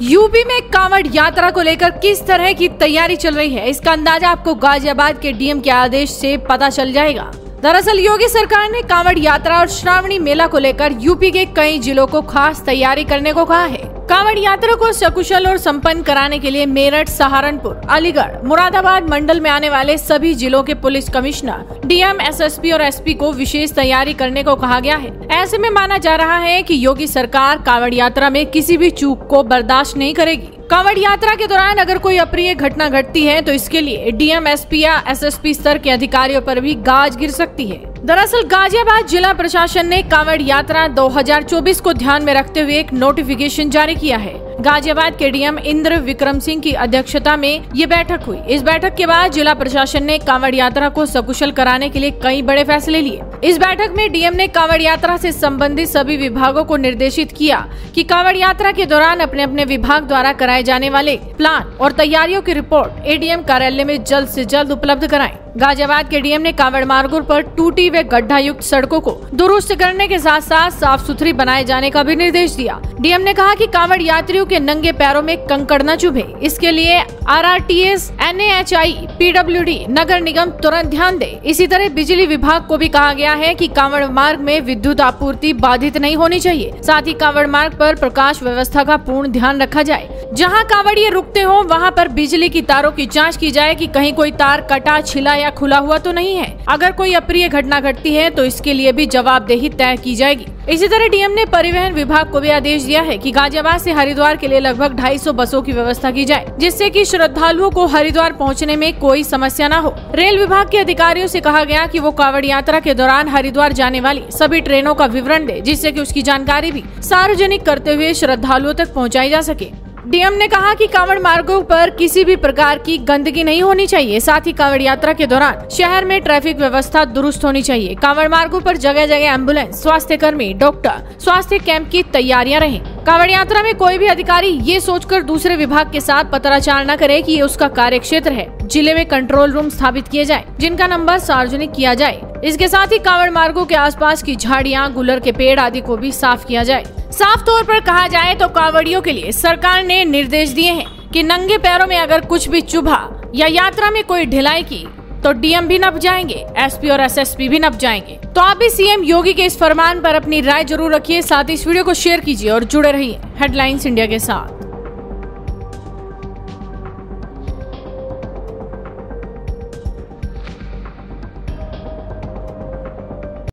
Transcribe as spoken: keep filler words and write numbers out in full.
UP में कांवड़ यात्रा को लेकर किस तरह की तैयारी चल रही है, इसका अंदाजा आपको गाजियाबाद के डीएम के आदेश से पता चल जाएगा। दरअसल योगी सरकार ने कांवड़ यात्रा और श्रावणी मेला को लेकर यूपी के कई जिलों को खास तैयारी करने को कहा है। कांवड़ यात्रा को सकुशल और संपन्न कराने के लिए मेरठ, सहारनपुर, अलीगढ़, मुरादाबाद मंडल में आने वाले सभी जिलों के पुलिस कमिश्नर, डीएम, एसएसपी और एसपी को विशेष तैयारी करने को कहा गया है। ऐसे में माना जा रहा है कि योगी सरकार कांवड़ यात्रा में किसी भी चूक को बर्दाश्त नहीं करेगी। कांवड़ यात्रा के दौरान अगर कोई अप्रिय घटना घटती है तो इसके लिए डीएम, एसपी या एसएसपी स्तर के अधिकारियों पर भी गाज गिर सकती है। दरअसल गाजियाबाद जिला प्रशासन ने कांवड़ यात्रा दो हज़ार चौबीस को ध्यान में रखते हुए एक नोटिफिकेशन जारी किया है। गाजियाबाद के डीएम इंद्र विक्रम सिंह की अध्यक्षता में ये बैठक हुई। इस बैठक के बाद जिला प्रशासन ने कांवड़ यात्रा को सकुशल कराने के लिए कई बड़े फैसले लिए। इस बैठक में डीएम ने कांवड़ यात्रा से संबंधित सभी विभागों को निर्देशित किया कि कांवड़ यात्रा के दौरान अपने अपने विभाग द्वारा कराए जाने वाले प्लान और तैयारियों की रिपोर्ट एडीएम कार्यालय में जल्द से जल्द उपलब्ध कराएं। गाजियाबाद के डीएम ने कांवड़ मार्गों पर टूटी व गड्ढा युक्त सड़कों को दुरुस्त करने के साथ साथ साफ सुथरी बनाए जाने का भी निर्देश दिया। डीएम ने कहा कि कांवड़ यात्रियों के नंगे पैरों में कंकड़ न चुभे, इसके लिए आरआरटीएस, एनएचआई, पीडब्ल्यूडी, नगर निगम तुरंत ध्यान दे। इसी तरह बिजली विभाग को भी कहा गया है कि कांवड़ मार्ग में विद्युत आपूर्ति बाधित नहीं होनी चाहिए। साथ ही कांवड़ मार्ग पर प्रकाश व्यवस्था का पूर्ण ध्यान रखा जाए। जहाँ कांवड़िए रुकते हो वहाँ पर बिजली की तारों की जाँच की जाए कि कहीं कोई तार कटा, छिला या खुला हुआ तो नहीं है। अगर कोई अप्रिय घटना घटती है तो इसके लिए भी जवाबदेही तय की जाएगी। इसी तरह डीएम ने परिवहन विभाग को भी आदेश दिया है कि गाजियाबाद से हरिद्वार के लिए लगभग ढाई सौ बसों की व्यवस्था की जाए, जिससे कि श्रद्धालुओं को हरिद्वार पहुंचने में कोई समस्या न हो। रेल विभाग के अधिकारियों से कहा गया कि वो कांवड़ यात्रा के दौरान हरिद्वार जाने वाली सभी ट्रेनों का विवरण दे, जिससे कि उसकी जानकारी भी सार्वजनिक करते हुए श्रद्धालुओं तक पहुँचाई जा सके। डीएम ने कहा कि कांवड़ मार्गों पर किसी भी प्रकार की गंदगी नहीं होनी चाहिए। साथ ही कांवड़ यात्रा के दौरान शहर में ट्रैफिक व्यवस्था दुरुस्त होनी चाहिए। कांवड़ मार्गों पर जगह जगह एम्बुलेंस, स्वास्थ्य कर्मी, डॉक्टर, स्वास्थ्य कैंप की तैयारियां रहें। कांवड़ यात्रा में कोई भी अधिकारी ये सोचकर दूसरे विभाग के साथ पत्राचार न करे कि ये उसका कार्य क्षेत्र है। जिले में कंट्रोल रूम स्थापित किए जाए, जिनका नंबर सार्वजनिक किया जाए। इसके साथ ही कांवड़ मार्गों के आसपास की झाड़ियां, गुलर के पेड़ आदि को भी साफ किया जाए। साफ तौर पर कहा जाए तो कांवड़ियों के लिए सरकार ने निर्देश दिए हैं कि नंगे पैरों में अगर कुछ भी चुभा या यात्रा में कोई ढिलाई की तो डीएम भी नप जाएंगे, एसपी और एसएसपी भी नप जाएंगे। तो आप भी सीएम योगी के इस फरमान पर अपनी राय जरूर रखिए। साथ ही इस वीडियो को शेयर कीजिए और जुड़े रहिए हेडलाइंस इंडिया के साथ।